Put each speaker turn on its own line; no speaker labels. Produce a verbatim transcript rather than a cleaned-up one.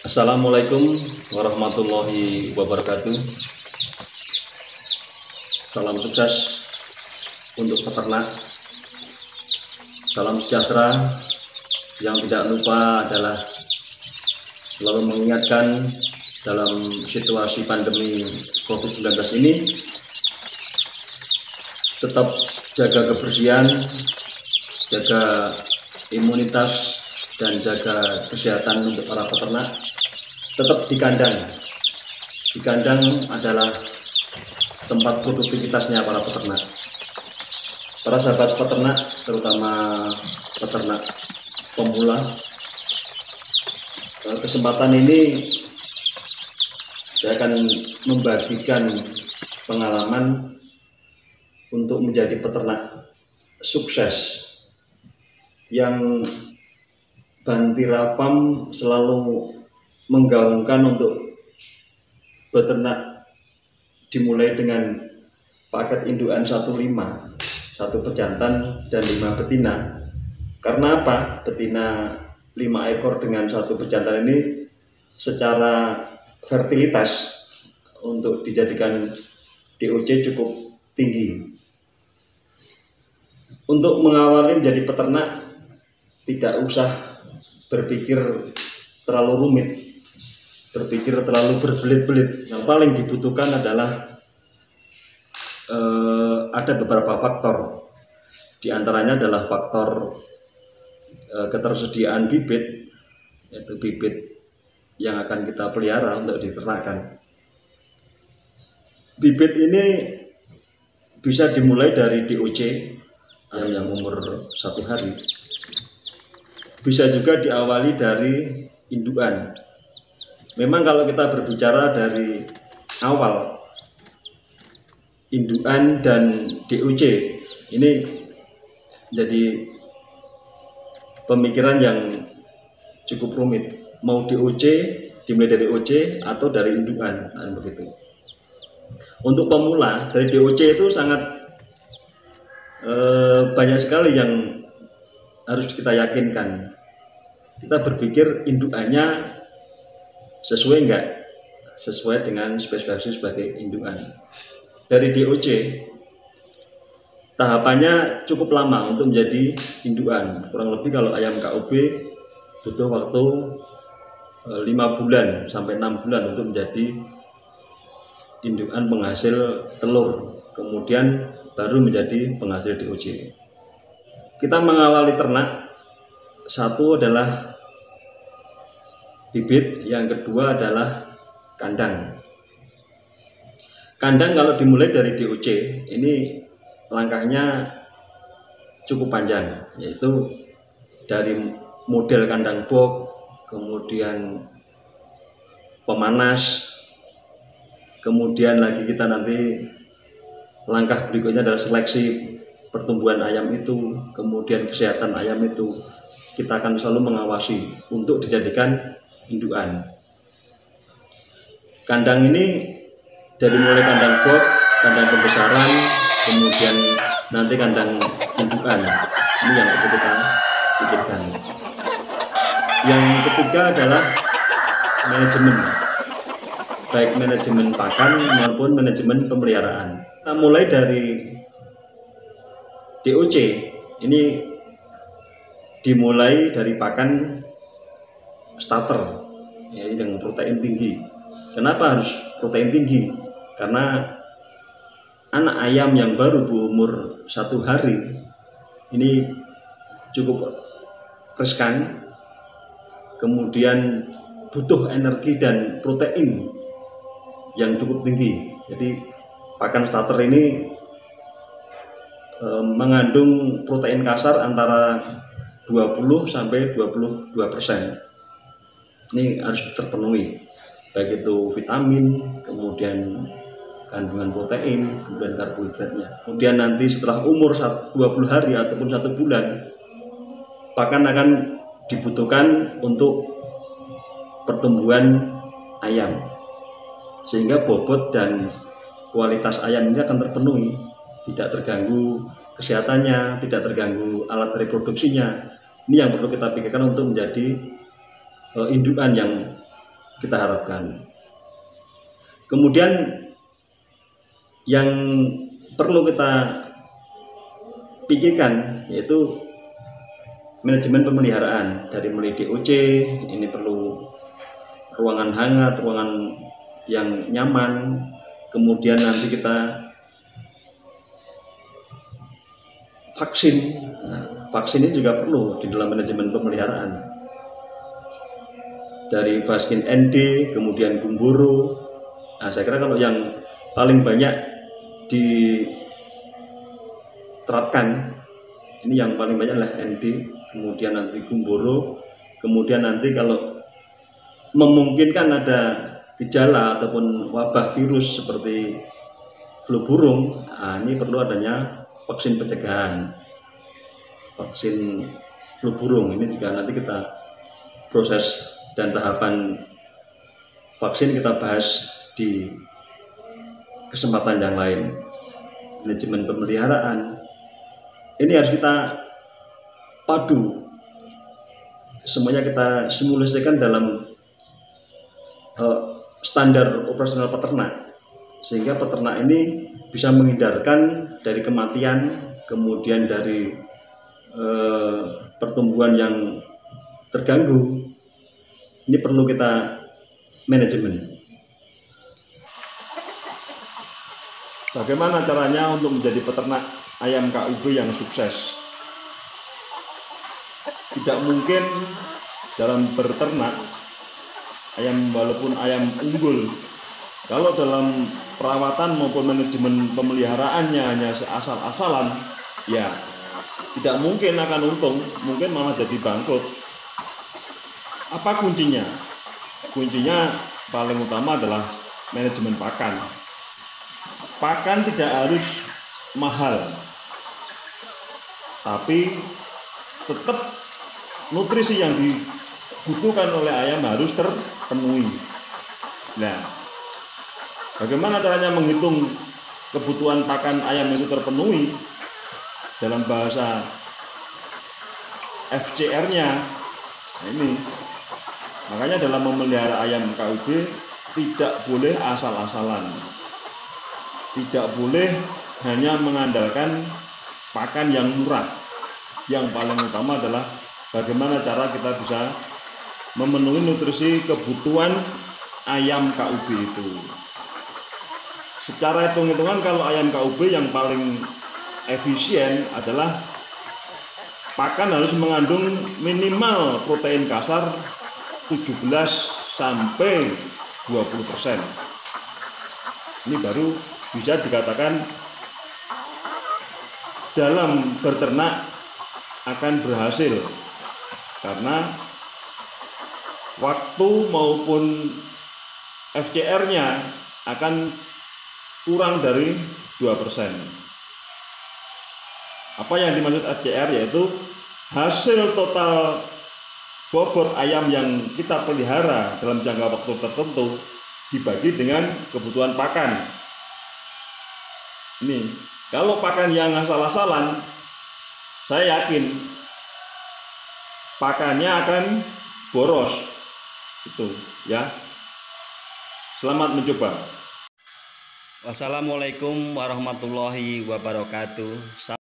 Assalamualaikum warahmatullahi wabarakatuh. Salam sukses untuk peternak. Salam sejahtera. Yang tidak lupa adalah selalu mengingatkan dalam situasi pandemi covid sembilan belas ini, tetap jaga kebersihan, jaga imunitas, dan jaga kesehatan untuk para peternak. Tetap di kandang. Di kandang adalah tempat produktivitasnya para peternak. Para sahabat peternak, terutama peternak pemula, kesempatan ini saya akan membagikan pengalaman untuk menjadi peternak sukses yang Bantira Farm selalu menggaungkan untuk beternak dimulai dengan paket indukan satu lima, satu pejantan dan lima betina. Karena apa? Betina lima ekor dengan satu pejantan ini secara fertilitas untuk dijadikan D O C cukup tinggi. Untuk mengawali menjadi peternak tidak usah berpikir terlalu rumit, berpikir terlalu berbelit-belit. Yang paling dibutuhkan adalah eh, ada beberapa faktor. Di antaranya adalah faktor eh, ketersediaan bibit, yaitu bibit yang akan kita pelihara untuk diternakan. Bibit ini bisa dimulai dari D O C ayam yang umur satu hari. Bisa juga diawali dari indukan. Memang kalau kita berbicara dari awal, indukan dan D O C ini jadi pemikiran yang cukup rumit. Mau D O C dimulai dari D O C atau dari indukan, dan begitu. Untuk pemula dari D O C itu sangat eh, banyak sekali yang harus kita yakinkan. Kita berpikir indukannya sesuai enggak, sesuai dengan spesifikasi sebagai indukan. Dari D O C tahapannya cukup lama untuk menjadi indukan. Kurang lebih kalau ayam K O B butuh waktu lima bulan sampai enam bulan untuk menjadi indukan penghasil telur, kemudian baru menjadi penghasil D O C. Kita mengawali ternak, satu adalah bibit, yang kedua adalah kandang. Kandang kalau dimulai dari D O C, ini langkahnya cukup panjang, yaitu dari model kandang box, kemudian pemanas, kemudian lagi kita nanti langkah berikutnya adalah seleksi pertumbuhan ayam itu, kemudian kesehatan ayam itu. Kita akan selalu mengawasi untuk dijadikan indukan. Kandang ini dari mulai kandang box, kandang pembesaran, kemudian nanti kandang indukan. Ini yang perlu kita pikirkan. Yang ketiga adalah manajemen, baik manajemen pakan maupun manajemen pemeliharaan. Kita mulai dari D O C, ini dimulai dari pakan starter, ya, dengan protein tinggi. Kenapa harus protein tinggi? Karena anak ayam yang baru berumur satu hari ini cukup riskan, kemudian butuh energi dan protein yang cukup tinggi. Jadi pakan starter ini e, mengandung protein kasar antara dua puluh sampai dua puluh dua persen. Ini harus terpenuhi, baik itu vitamin, kemudian kandungan protein, kemudian karbohidratnya. Kemudian nanti setelah umur dua puluh hari ataupun satu bulan, pakan akan dibutuhkan untuk pertumbuhan ayam, sehingga bobot dan kualitas ayam ini akan terpenuhi, tidak terganggu kesehatannya, tidak terganggu alat reproduksinya. Ini yang perlu kita pikirkan untuk menjadi uh, indukan yang kita harapkan. Kemudian yang perlu kita pikirkan yaitu manajemen pemeliharaan, dari mulai D O C, ini perlu ruangan hangat, ruangan yang nyaman. Kemudian nanti kita vaksin, nah, vaksin ini juga perlu di dalam manajemen pemeliharaan. Dari vaksin N D, kemudian Gumboro. Nah, saya kira kalau yang paling banyak diterapkan, ini yang paling banyak adalah N D, kemudian nanti Gumboro, kemudian nanti kalau memungkinkan ada gejala ataupun wabah virus seperti flu burung, nah ini perlu adanya vaksin pencegahan, vaksin flu burung. Ini jika nanti kita proses dan tahapan vaksin kita bahas di kesempatan yang lain. Manajemen pemeliharaan ini harus kita padu, semuanya kita simulasikan dalam uh, standar operasional peternak, sehingga peternak ini bisa menghindarkan dari kematian, kemudian dari uh, pertumbuhan yang terganggu. Ini perlu kita manajemen. Bagaimana caranya untuk menjadi peternak ayam K U B yang sukses? Tidak mungkin dalam berternak ayam, walaupun ayam unggul, kalau dalam perawatan maupun manajemen pemeliharaannya hanya asal-asalan, ya tidak mungkin akan untung, mungkin malah jadi bangkrut. Apa kuncinya? Kuncinya paling utama adalah manajemen pakan. Pakan tidak harus mahal, tapi tetap nutrisi yang dibutuhkan oleh ayam harus terpenuhi. Nah, bagaimana caranya menghitung kebutuhan pakan ayam itu terpenuhi? Dalam bahasa F C R-nya, nah ini. Makanya dalam memelihara ayam K U B tidak boleh asal-asalan. Tidak boleh hanya mengandalkan pakan yang murah. Yang paling utama adalah bagaimana cara kita bisa memenuhi nutrisi kebutuhan ayam K U B itu. Secara hitung-hitungan kalau ayam K U B yang paling efisien adalah pakan harus mengandung minimal protein kasar tujuh belas sampai dua puluh persen. Ini baru bisa dikatakan dalam berternak akan berhasil, karena waktu maupun F C R-nya akan kurang dari dua persen. Apa yang dimaksud F C R? Yaitu hasil total bobot ayam yang kita pelihara dalam jangka waktu tertentu dibagi dengan kebutuhan pakan. Ini, kalau pakan yang asal-asalan, saya yakin pakannya akan boros. Itu ya. Selamat mencoba.
Wassalamualaikum warahmatullahi wabarakatuh.